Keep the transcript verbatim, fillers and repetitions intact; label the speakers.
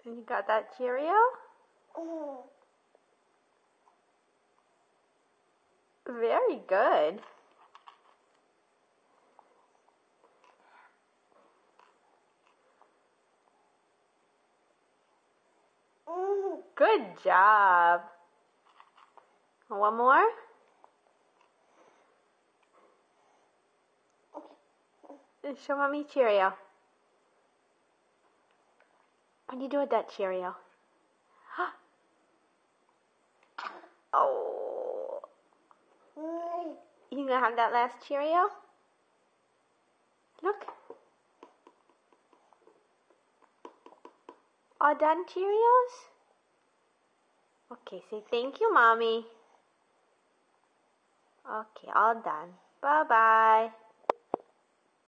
Speaker 1: You got that Cheerio? Very good. Good job. One more? Show Mommy Cheerio. What do you do with that Cheerio? Oh. You gonna have that last Cheerio? Look. All done Cheerios? Okay, say thank you, Mommy. Okay, all done. Bye-bye.